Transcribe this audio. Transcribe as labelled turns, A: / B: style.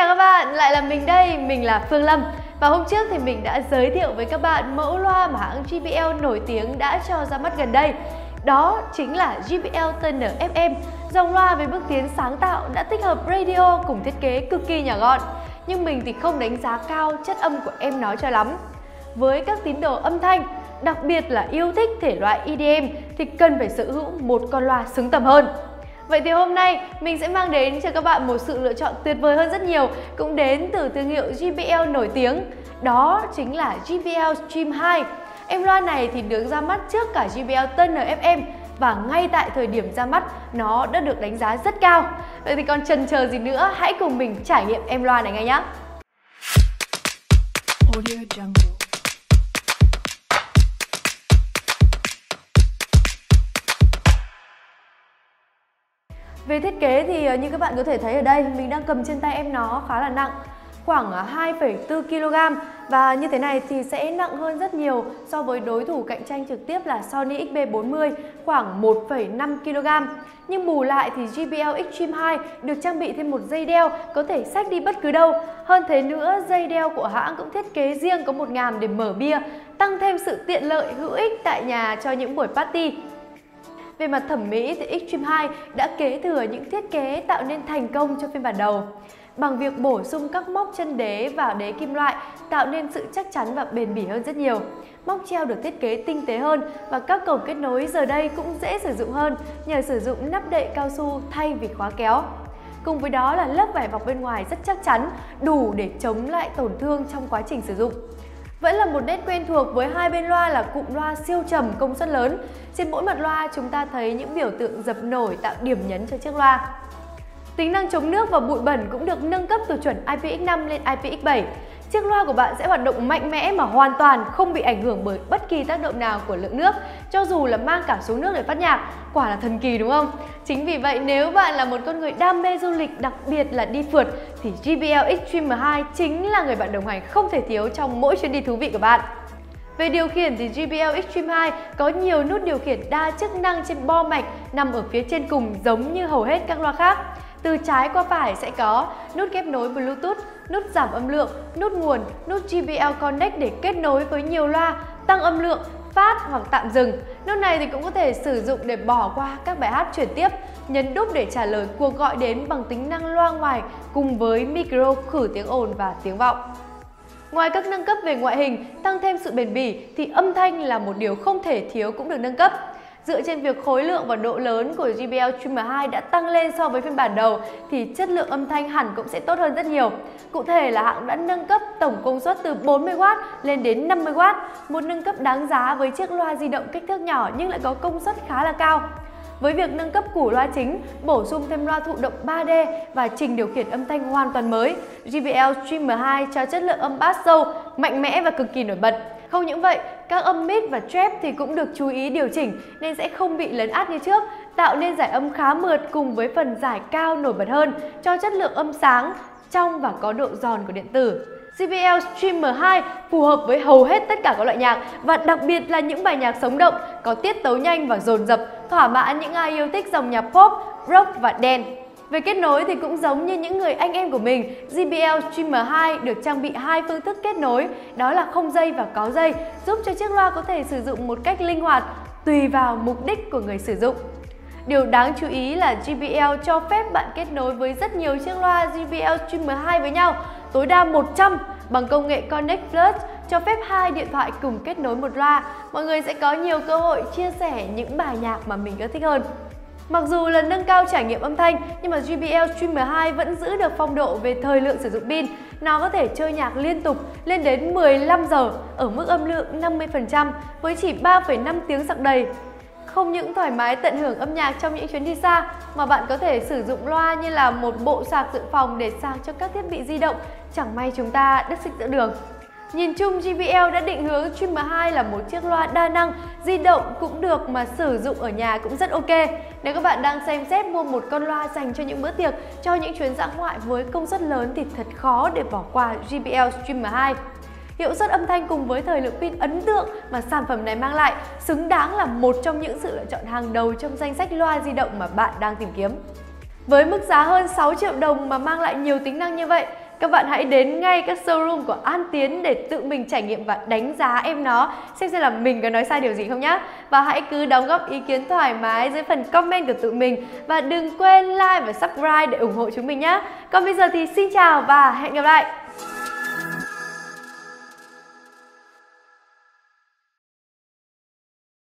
A: chào các bạn, lại là mình đây, mình là Phương Lâm. Và hôm trước thì mình đã giới thiệu với các bạn mẫu loa mà hãng JBL nổi tiếng đã cho ra mắt gần đây. Đó chính là JBL Thunder FM, dòng loa với bước tiến sáng tạo đã tích hợp radio cùng thiết kế cực kỳ nhỏ gọn. Nhưng mình thì không đánh giá cao chất âm của em nó cho lắm. Với các tín đồ âm thanh, đặc biệt là yêu thích thể loại EDM thì cần phải sở hữu một con loa xứng tầm hơn. Vậy thì hôm nay mình sẽ mang đến cho các bạn một sự lựa chọn tuyệt vời hơn rất nhiều, cũng đến từ thương hiệu JBL nổi tiếng. Đó chính là JBL Stream 2. Em loa này thì được ra mắt trước cả JBL Thunder FM và ngay tại thời điểm ra mắt nó đã được đánh giá rất cao. Vậy thì còn chần chờ gì nữa, hãy cùng mình trải nghiệm em loa này ngay nhé. Về thiết kế thì như các bạn có thể thấy ở đây, mình đang cầm trên tay em nó khá là nặng, khoảng 2,4 kg, và như thế này thì sẽ nặng hơn rất nhiều so với đối thủ cạnh tranh trực tiếp là Sony XB40 khoảng 1,5 kg. Nhưng bù lại thì JBL Extreme 2 được trang bị thêm một dây đeo có thể xách đi bất cứ đâu. Hơn thế nữa, dây đeo của hãng cũng thiết kế riêng có một ngàm để mở bia, tăng thêm sự tiện lợi hữu ích tại nhà cho những buổi party. Về mặt thẩm mỹ thì Extreme 2 đã kế thừa những thiết kế tạo nên thành công cho phiên bản đầu. Bằng việc bổ sung các móc chân đế vào đế kim loại tạo nên sự chắc chắn và bền bỉ hơn rất nhiều. Móc treo được thiết kế tinh tế hơn và các cổng kết nối giờ đây cũng dễ sử dụng hơn nhờ sử dụng nắp đậy cao su thay vì khóa kéo. Cùng với đó là lớp vải bọc bên ngoài rất chắc chắn, đủ để chống lại tổn thương trong quá trình sử dụng. Vẫn là một nét quen thuộc với hai bên loa là cụm loa siêu trầm công suất lớn. Trên mỗi mặt loa chúng ta thấy những biểu tượng dập nổi tạo điểm nhấn cho chiếc loa. Tính năng chống nước và bụi bẩn cũng được nâng cấp từ chuẩn IPX5 lên IPX7. Chiếc loa của bạn sẽ hoạt động mạnh mẽ mà hoàn toàn không bị ảnh hưởng bởi bất kỳ tác động nào của lượng nước, cho dù là mang cả xuống nước để phát nhạc. Quả là thần kỳ đúng không? Chính vì vậy nếu bạn là một con người đam mê du lịch, đặc biệt là đi phượt, thì JBL Extreme 2 chính là người bạn đồng hành không thể thiếu trong mỗi chuyến đi thú vị của bạn. Về điều khiển thì JBL Extreme 2 có nhiều nút điều khiển đa chức năng trên bo mạch nằm ở phía trên cùng giống như hầu hết các loa khác. Từ trái qua phải sẽ có nút kết nối Bluetooth, nút giảm âm lượng, nút nguồn, nút JBL Connect để kết nối với nhiều loa, tăng âm lượng, phát hoặc tạm dừng. Nút này thì cũng có thể sử dụng để bỏ qua các bài hát chuyển tiếp, nhấn đúp để trả lời cuộc gọi đến bằng tính năng loa ngoài cùng với micro khử tiếng ồn và tiếng vọng. Ngoài các nâng cấp về ngoại hình, tăng thêm sự bền bỉ thì âm thanh là một điều không thể thiếu cũng được nâng cấp. Dựa trên việc khối lượng và độ lớn của JBL Stream 2 đã tăng lên so với phiên bản đầu thì chất lượng âm thanh hẳn cũng sẽ tốt hơn rất nhiều. Cụ thể là hãng đã nâng cấp tổng công suất từ 40W lên đến 50W, một nâng cấp đáng giá với chiếc loa di động kích thước nhỏ nhưng lại có công suất khá là cao. Với việc nâng cấp củ loa chính, bổ sung thêm loa thụ động 3D và trình điều khiển âm thanh hoàn toàn mới, JBL Stream 2 cho chất lượng âm bass sâu, mạnh mẽ và cực kỳ nổi bật. Không những vậy, các âm mid và trap thì cũng được chú ý điều chỉnh nên sẽ không bị lấn át như trước, tạo nên giải âm khá mượt cùng với phần giải cao nổi bật hơn, cho chất lượng âm sáng, trong và có độ giòn của điện tử. JBL Stream 2 phù hợp với hầu hết tất cả các loại nhạc và đặc biệt là những bài nhạc sống động, có tiết tấu nhanh và dồn dập, thỏa mãn những ai yêu thích dòng nhạc pop, rock và dance. Về kết nối thì cũng giống như những người anh em của mình, JBL Stream 2 được trang bị hai phương thức kết nối, đó là không dây và có dây, giúp cho chiếc loa có thể sử dụng một cách linh hoạt, tùy vào mục đích của người sử dụng. Điều đáng chú ý là JBL cho phép bạn kết nối với rất nhiều chiếc loa JBL Stream 2 với nhau, tối đa 100 bằng công nghệ Connect Plus, cho phép hai điện thoại cùng kết nối một loa. Mọi người sẽ có nhiều cơ hội chia sẻ những bài nhạc mà mình yêu thích hơn. Mặc dù là nâng cao trải nghiệm âm thanh, nhưng mà JBL Stream 2 vẫn giữ được phong độ về thời lượng sử dụng pin. Nó có thể chơi nhạc liên tục lên đến 15 giờ ở mức âm lượng 50% với chỉ 3,5 tiếng sạc đầy. Không những thoải mái tận hưởng âm nhạc trong những chuyến đi xa, mà bạn có thể sử dụng loa như là một bộ sạc dự phòng để sạc cho các thiết bị di động, chẳng may chúng ta đứt xích giữa đường. Nhìn chung, JBL đã định hướng Stream 2 là một chiếc loa đa năng, di động cũng được mà sử dụng ở nhà cũng rất ok. Nếu các bạn đang xem xét mua một con loa dành cho những bữa tiệc, cho những chuyến dã ngoại với công suất lớn thì thật khó để bỏ qua JBL Stream 2. Hiệu suất âm thanh cùng với thời lượng pin ấn tượng mà sản phẩm này mang lại xứng đáng là một trong những sự lựa chọn hàng đầu trong danh sách loa di động mà bạn đang tìm kiếm. Với mức giá hơn 6 triệu đồng mà mang lại nhiều tính năng như vậy, các bạn hãy đến ngay các showroom của An Tiến để tự mình trải nghiệm và đánh giá em nó, xem là mình có nói sai điều gì không nhá. Và hãy cứ đóng góp ý kiến thoải mái dưới phần comment của tụi mình. Và đừng quên like và subscribe để ủng hộ chúng mình nhé. Còn bây giờ thì xin chào và hẹn gặp lại.